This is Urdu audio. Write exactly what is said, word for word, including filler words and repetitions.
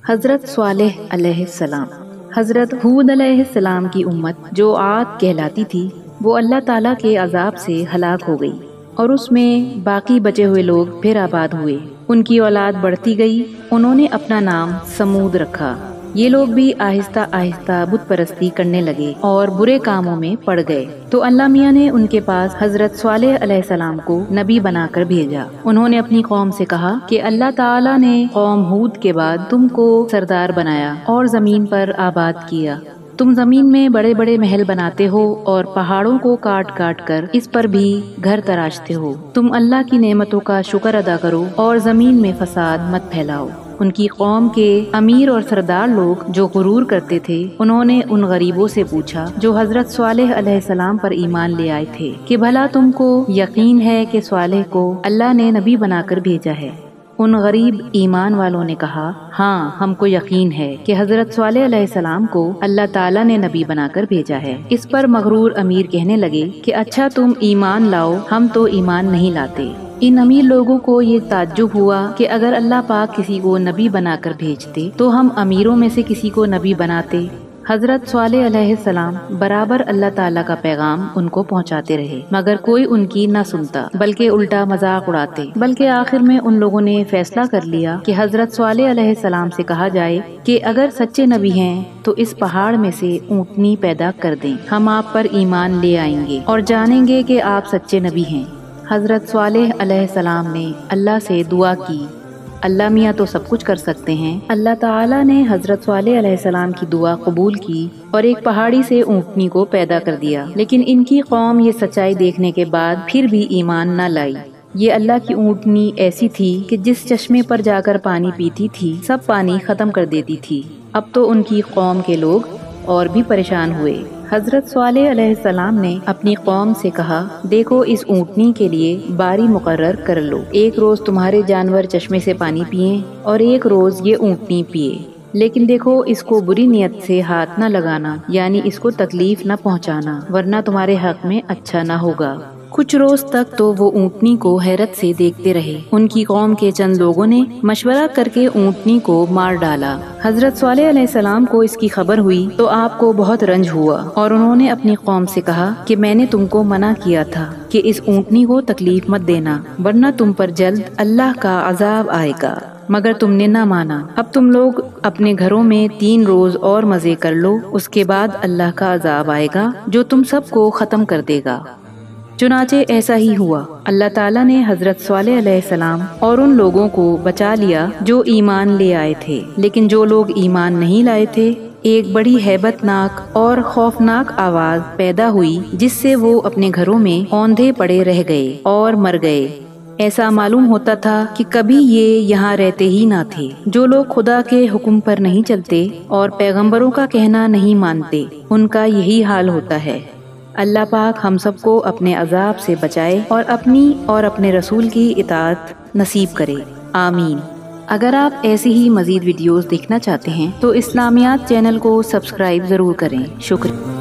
حضرت صالح علیہ السلام۔ حضرت ہود علیہ السلام کی امت جو عاد کہلاتی تھی وہ اللہ تعالیٰ کے عذاب سے ہلاک ہو گئی، اور اس میں باقی بچے ہوئے لوگ پھر آباد ہوئے۔ ان کی اولاد بڑھتی گئی، انہوں نے اپنا نام سمود رکھا۔ یہ لوگ بھی آہستہ آہستہ بت پرستی کرنے لگے اور برے کاموں میں پڑ گئے، تو اللہ میاں نے ان کے پاس حضرت صالح علیہ السلام کو نبی بنا کر بھیجا۔ انہوں نے اپنی قوم سے کہا کہ اللہ تعالیٰ نے قوم ہود کے بعد تم کو سردار بنایا اور زمین پر آباد کیا۔ تم زمین میں بڑے بڑے محل بناتے ہو اور پہاڑوں کو کاٹ کاٹ کر اس پر بھی گھر تراشتے ہو۔ تم اللہ کی نعمتوں کا شکر ادا کرو اور زمین میں فساد مت پھیلاؤ۔ ان کی قوم کے امیر اور سردار لوگ جو غرور کرتے تھے، انہوں نے ان غریبوں سے پوچھا جو حضرت صالح علیہ السلام پر ایمان لے آئے تھے کہ بھلا تم کو یقین ہے کہ صالح کو اللہ نے نبی بنا کر بھیجا ہے؟ ان غریب ایمان والوں نے کہا، ہاں ہم کو یقین ہے کہ حضرت صالح علیہ السلام کو اللہ تعالیٰ نے نبی بنا کر بھیجا ہے۔ اس پر مغرور امیر کہنے لگے کہ اچھا تم ایمان لاؤ، ہم تو ایمان نہیں لاتے۔ ان امیر لوگوں کو یہ تعجب ہوا کہ اگر اللہ پاک کسی کو نبی بنا کر بھیجتے تو ہم امیروں میں سے کسی کو نبی بناتے۔ حضرت صالح علیہ السلام برابر اللہ تعالیٰ کا پیغام ان کو پہنچاتے رہے، مگر کوئی ان کی نہ سنتا بلکہ الٹا مذاق اڑاتے۔ بلکہ آخر میں ان لوگوں نے فیصلہ کر لیا کہ حضرت صالح علیہ السلام سے کہا جائے کہ اگر سچے نبی ہیں تو اس پہاڑ میں سے اونٹنی پیدا کر دیں، ہم آپ پر ایمان لے آئیں گے اور جانیں گے کہ آپ سچے نبی ہیں۔ حضرت صالح علیہ السلام نے اللہ سے دعا کی، اللہ میاں تو سب کچھ کر سکتے ہیں۔ اللہ تعالیٰ نے حضرت صالح علیہ السلام کی دعا قبول کی اور ایک پہاڑی سے اونٹنی کو پیدا کر دیا، لیکن ان کی قوم یہ سچائی دیکھنے کے بعد پھر بھی ایمان نہ لائی۔ یہ اللہ کی اونٹنی ایسی تھی کہ جس چشمے پر جا کر پانی پیتی تھی سب پانی ختم کر دیتی تھی۔ اب تو ان کی قوم کے لوگ اور بھی پریشان ہوئے۔ حضرت صالح علیہ السلام نے اپنی قوم سے کہا، دیکھو اس اونٹنی کے لیے باری مقرر کر لو، ایک روز تمہارے جانور چشمے سے پانی پئیں اور ایک روز یہ اونٹنی پیے، لیکن دیکھو اس کو بری نیت سے ہاتھ نہ لگانا، یعنی اس کو تکلیف نہ پہنچانا، ورنہ تمہارے حق میں اچھا نہ ہوگا۔ کچھ روز تک تو وہ اونٹنی کو حیرت سے دیکھتے رہے۔ ان کی قوم کے چند لوگوں نے مشورہ کر کے اونٹنی کو مار ڈالا۔ حضرت صالح علیہ السلام کو اس کی خبر ہوئی تو آپ کو بہت رنج ہوا اور انہوں نے اپنی قوم سے کہا کہ میں نے تم کو منع کیا تھا کہ اس اونٹنی کو تکلیف مت دینا، ورنہ تم پر جلد اللہ کا عذاب آئے گا، مگر تم نے نہ مانا۔ اب تم لوگ اپنے گھروں میں تین روز اور مزے کر لو، اس کے بعد اللہ کا عذاب آئے گا جو تم سب کو ختم کر دے گا۔ چنانچہ ایسا ہی ہوا۔ اللہ تعالیٰ نے حضرت صالح علیہ السلام اور ان لوگوں کو بچا لیا جو ایمان لے آئے تھے، لیکن جو لوگ ایمان نہیں لائے تھے ایک بڑی ہیبت ناک اور خوفناک آواز پیدا ہوئی جس سے وہ اپنے گھروں میں اوندھے پڑے رہ گئے اور مر گئے۔ ایسا معلوم ہوتا تھا کہ کبھی یہ یہاں رہتے ہی نہ تھے۔ جو لوگ خدا کے حکم پر نہیں چلتے اور پیغمبروں کا کہنا نہیں مانتے ان کا یہی حال ہوتا ہے۔ اللہ پاک ہم سب کو اپنے عذاب سے بچائے اور اپنی اور اپنے رسول کی اطاعت نصیب کرے، آمین۔ اگر آپ ایسی ہی مزید ویڈیوز دیکھنا چاہتے ہیں تو اسلامیات چینل کو سبسکرائب ضرور کریں۔ شکریہ۔